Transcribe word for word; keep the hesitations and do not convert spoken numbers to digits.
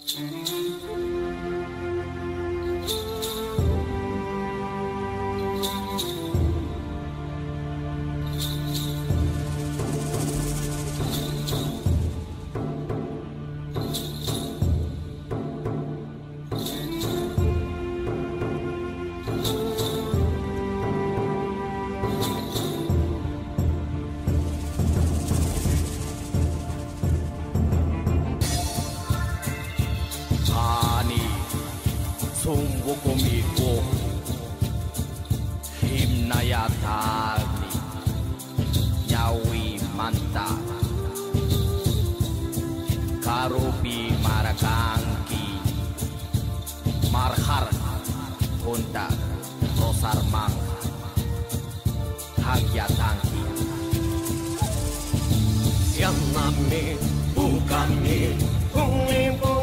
Sumbukumiku himnayatani nyawi manta karupi marakangki marhar honda rosar mang hagyatangki yang nami bukan mi